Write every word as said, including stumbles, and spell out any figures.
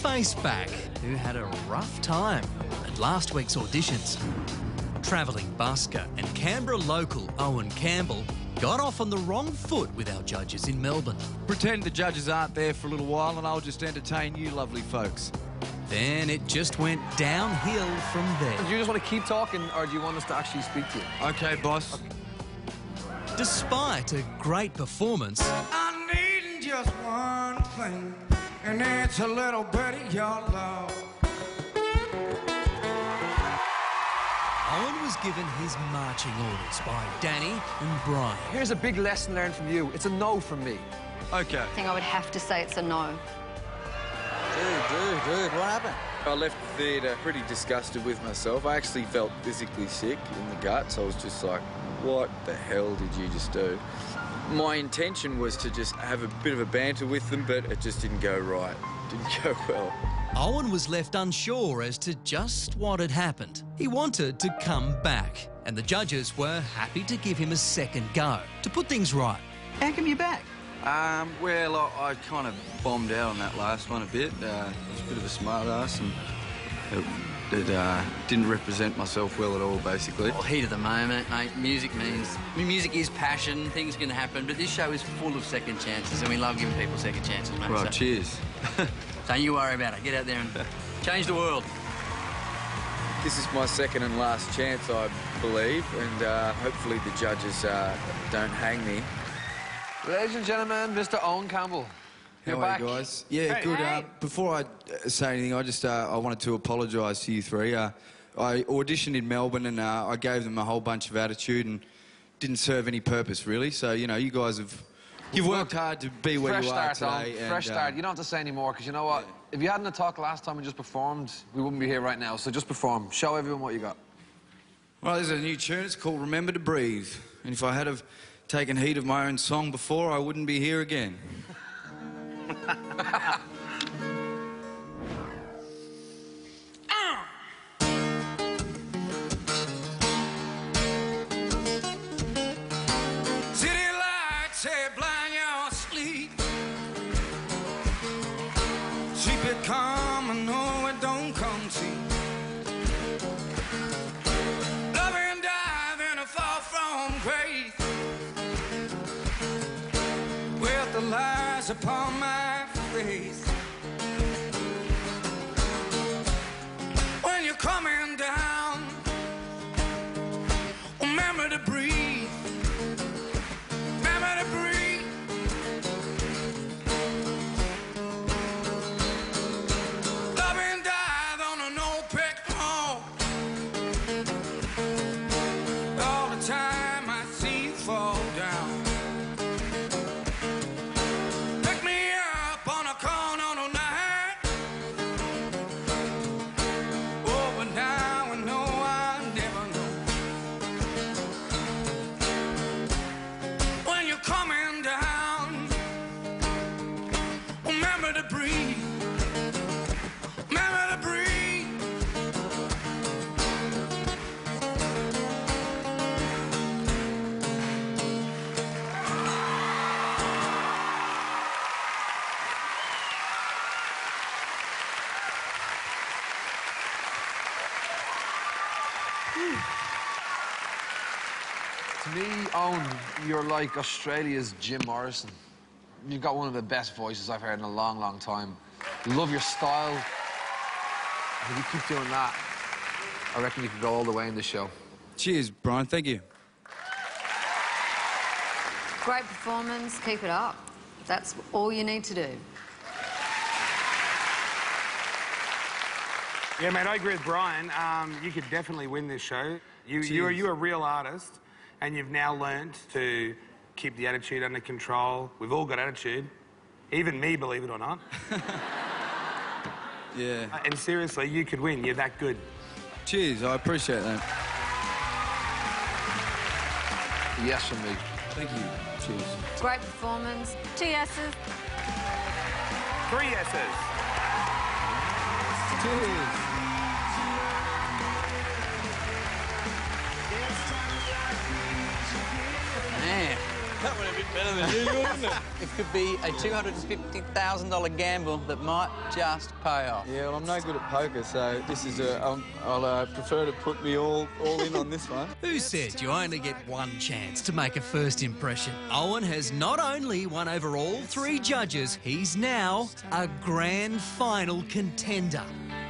face back who had a rough time at last week's auditions. Travelling busker and Canberra local Owen Campbell got off on the wrong foot with our judges in Melbourne. Pretend the judges aren't there for a little while and I'll just entertain you lovely folks. Then it just went downhill from there. Do you just want to keep talking or do you want us to actually speak to you? OK, boss. Okay. Despite a great performance, I need just one thing, and it's a little bit of your love. Owen was given his marching orders by Danny and Brian. Here's a big lesson learned from you. It's a no from me. OK. I think I would have to say it's a no. Dude, dude, dude, what happened? I left the theatre pretty disgusted with myself. I actually felt physically sick in the guts. I was just like, what the hell did you just do? My intention was to just have a bit of a banter with them, but it just didn't go right. Didn't go well. Owen was left unsure as to just what had happened. He wanted to come back, and the judges were happy to give him a second go to put things right. How come you're back? Um, well, I, I kind of bombed out on that last one a bit. Uh, I was a bit of a smart ass and it, it uh, didn't represent myself well at all, basically. Well, heat of the moment, mate. Music means... I mean, music is passion, things can happen, but this show is full of second chances and we love giving people second chances, mate. Right, so, cheers. Don't you worry about it. Get out there and change the world. This is my second and last chance, I believe, and uh, hopefully the judges uh, don't hang me. Ladies and gentlemen, Mister Owen Campbell. You're How back. are you guys? Yeah, hey. good. Hey. Uh, before I uh, say anything, I just uh, I wanted to apologise to you three. Uh, I auditioned in Melbourne and uh, I gave them a whole bunch of attitude and didn't serve any purpose really. So you know, you guys have you've worked hard to be where Fresh you are start, today. Owen. Fresh and, start. Uh, You don't have to say any more because you know what? Yeah. If you hadn't talked last time and just performed, we wouldn't be here right now. So just perform. Show everyone what you got. Well, there's a new tune. It's called "Remember to Breathe." And if I had have taken heed of my own song before, I wouldn't be here again. City lights say blind your sleep. Keep it calm and know it don't come cheap. Love and dive in a fall from grace. With the lies upon my face. When you're coming down, remember to breathe. Remember to breathe. Love and dive on an old brick home. All the time I see you fall down. Pick me up on a corner night. Oh, but now I know I never know. When you're coming down, remember to breathe. Remember to breathe. To me, Owen, you're like Australia's Jim Morrison. You've got one of the best voices I've heard in a long, long time. Love your style. If you keep doing that, I reckon you could go all the way in this show. Cheers, Brian. Thank you. Great performance. Keep it up. That's all you need to do. Yeah, mate, I agree with Brian. Um, you could definitely win this show. You, you're, you're a real artist, and you've now learned to keep the attitude under control. We've all got attitude. Even me, believe it or not. Yeah. Uh, and seriously, you could win. You're that good. Cheers. I appreciate that. Yes from me. Thank you. Cheers. Great performance. Two yeses. Three yeses. Cheers. Man, That went a bit better than usual, didn't it? It could be a two hundred fifty thousand dollar gamble that might just pay off. Yeah, well, I'm no good at poker, so this is a... Um, I'll uh, prefer to put me all, all in on this one. Who said you only get one chance to make a first impression? Owen has not only won over all three judges, he's now a grand final contender.